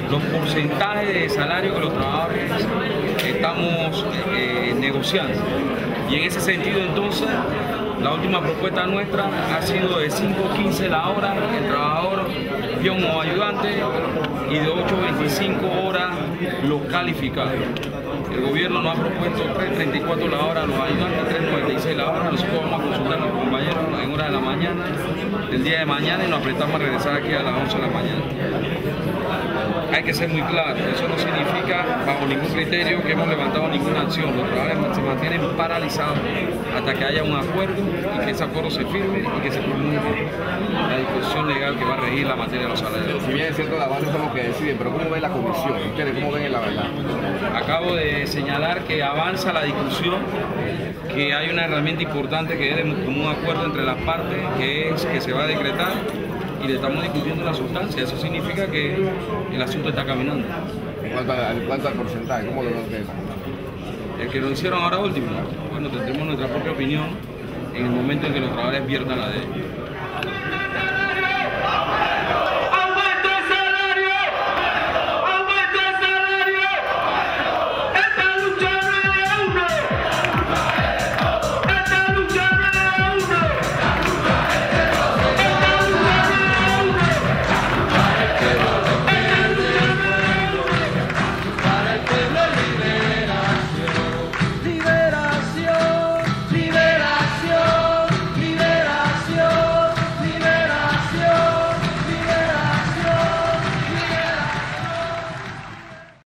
los porcentajes de salario que los trabajadores estamos negociando. Y en ese sentido, entonces, la última propuesta nuestra ha sido de 5.15 la hora, el trabajador peón o ayudante, y de 8.25 horas los calificados. El gobierno nos ha propuesto 3.34 la hora a los ayudantes, 3.96 la hora. Nosotros vamos a consultar a los compañeros en horas de la mañana, del día de mañana, y nos apretamos a regresar aquí a las 11 de la mañana. Hay que ser muy claro, eso no significa, bajo ningún criterio, que hemos levantado ninguna acción. Los trabajadores se mantienen paralizados hasta que haya un acuerdo y que ese acuerdo se firme y que se promulgue la disposición legal que va a regir la materia de los salarios. Si bien es cierto, las bases son los que deciden, pero ¿cómo ve la comisión? ¿Ustedes cómo ven la verdad? Acabo de señalar que avanza la discusión, que hay una herramienta importante que es como un acuerdo entre las partes, que es que se va a decretar, y le estamos discutiendo la sustancia. Eso significa que el asunto está caminando. En cuanto al porcentaje, ¿cómo lo ven ustedes? El que lo hicieron ahora último, bueno, tendremos nuestra propia opinión en el momento en que los trabajadores pierdan la de ellos.